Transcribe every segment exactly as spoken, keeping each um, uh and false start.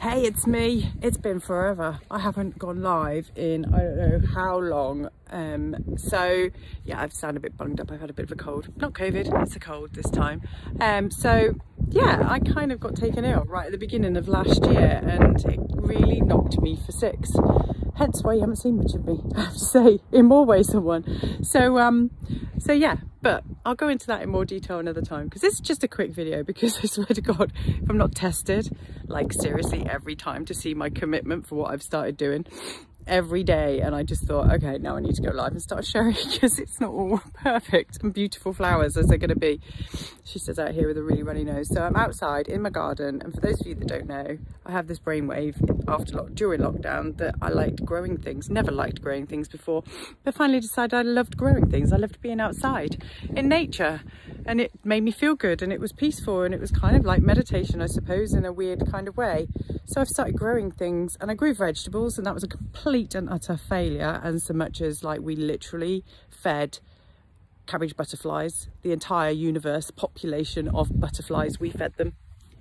Hey, it's me. It's been forever. I haven't gone live in I don't know how long. Um, so yeah, I've sounded a bit bunged up. I've had a bit of a cold. Not COVID, it's a cold this time. Um, so yeah, I kind of got taken ill right at the beginning of last year and it really knocked me for six. Hence why you haven't seen much of me, I have to say, in more ways than one. So um, so yeah, but I'll go into that in more detail another time because this is just a quick video because I swear to God, if I'm not tested, like seriously every time to see my commitment for what I've started doing every day, and I just thought, okay, now I need to go live and start sharing because it's not all perfect and beautiful flowers as they're going to be. She says out here with a really runny nose. So I'm outside in my garden, and for those of you that don't know, I have this brainwave after lock during lockdown that I liked growing things, never liked growing things before, but finally decided I loved growing things. I loved being outside in nature, and it made me feel good, and it was peaceful, and it was kind of like meditation, I suppose, in a weird kind of way. So I've started growing things, and I grew vegetables, and that was a complete and utter failure, and so much as like we literally fed cabbage butterflies, the entire universe population of butterflies, we fed them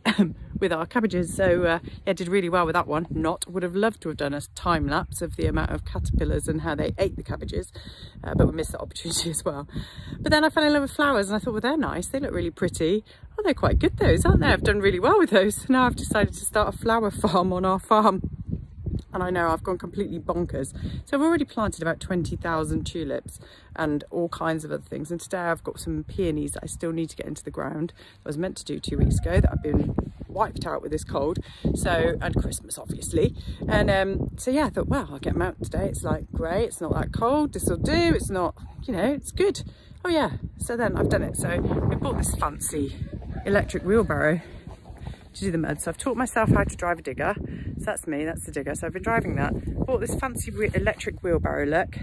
with our cabbages. So uh, yeah, did really well with that one. Not would have loved to have done a time lapse of the amount of caterpillars and how they ate the cabbages, uh, but we missed that opportunity as well. But then I fell in love with flowers, and I thought, well, they're nice, they look really pretty. Oh, they're quite good those, aren't they? I've done really well with those. Now I've decided to start a flower farm on our farm, and I know I've gone completely bonkers. So I've already planted about twenty thousand tulips and all kinds of other things, and today I've got some peonies that I still need to get into the ground. I was meant to do two weeks ago that I've been wiped out with this cold, so, and Christmas obviously, and um so yeah, I thought, well, I'll get them out today. It's like great, it's not that cold, this will do, it's not, you know, it's good. Oh yeah, so then I've done it. So we bought this fancy electric wheelbarrow to do the mud. So I've taught myself how to drive a digger. So that's me, that's the digger. So I've been driving that. Bought this fancy electric wheelbarrow, look,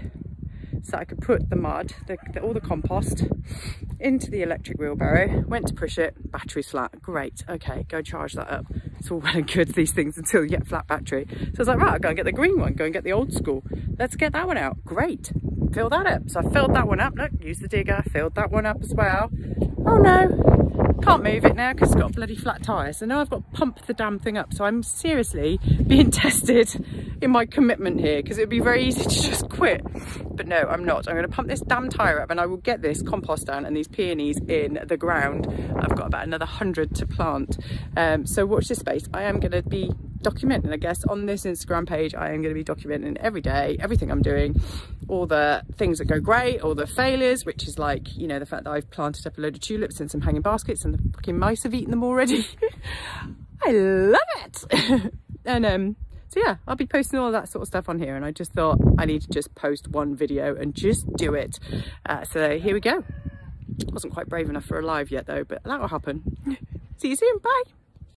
so that I could put the mud, the, the, all the compost into the electric wheelbarrow. Went to push it, battery's flat. Great, okay, go charge that up. It's all well and good, these things, until you get a flat battery. So I was like, right, I'll go and get the green one, go and get the old school. Let's get that one out. Great, fill that up. So I filled that one up, look, use the digger, filled that one up as well. Oh no, can't move it now because it's got a bloody flat tyre. So now I've got to pump the damn thing up. So I'm seriously being tested in my commitment here, because it would be very easy to just quit. But no, I'm not. I'm going to pump this damn tyre up, and I will get this compost down and these peonies in the ground. I've got about another hundred to plant. Um, so watch this space. I am going to be documenting, I guess, on this Instagram page. I am going to be documenting every day, everything I'm doing, all the things that go great, all the failures, which is like, you know, the fact that I've planted up a load of tulips and some hanging baskets and the fucking mice have eaten them already. I love it. And um so yeah, I'll be posting all that sort of stuff on here, and I just thought I need to just post one video and just do it. Uh, so here we go. Wasn't quite brave enough for a live yet though, but that will happen. See you soon, bye.